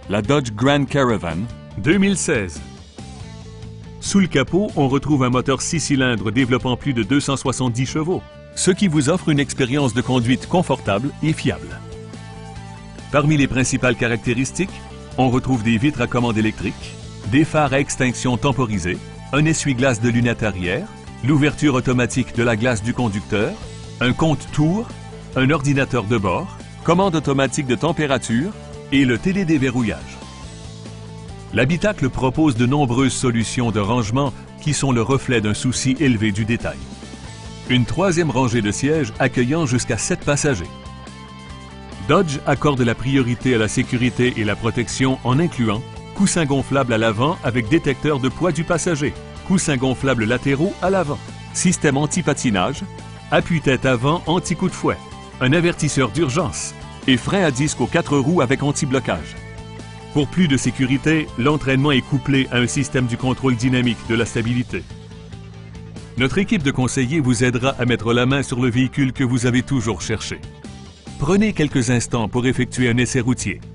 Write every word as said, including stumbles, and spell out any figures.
la Dodge Grand Caravan, deux mille seize. Sous le capot, on retrouve un moteur six cylindres développant plus de deux cent soixante-dix chevaux, ce qui vous offre une expérience de conduite confortable et fiable. Parmi les principales caractéristiques, on retrouve des vitres à commande électrique, des phares à extinction temporisés, un essuie-glace de lunettes arrière, l'ouverture automatique de la glace du conducteur, un compte-tours, un ordinateur de bord, commande automatique de température et le télédéverrouillage. L'habitacle propose de nombreuses solutions de rangement qui sont le reflet d'un souci élevé du détail. Une troisième rangée de sièges accueillant jusqu'à sept passagers. Dodge accorde la priorité à la sécurité et la protection en incluant coussins gonflables à l'avant avec détecteur de poids du passager, coussins gonflables latéraux à l'avant, système anti-patinage, appuie-tête avant anti-coup de fouet, un avertisseur d'urgence et frein à disque aux quatre roues avec anti-blocage. Pour plus de sécurité, l'entraînement est couplé à un système du contrôle dynamique de la stabilité. Notre équipe de conseillers vous aidera à mettre la main sur le véhicule que vous avez toujours cherché. Prenez quelques instants pour effectuer un essai routier.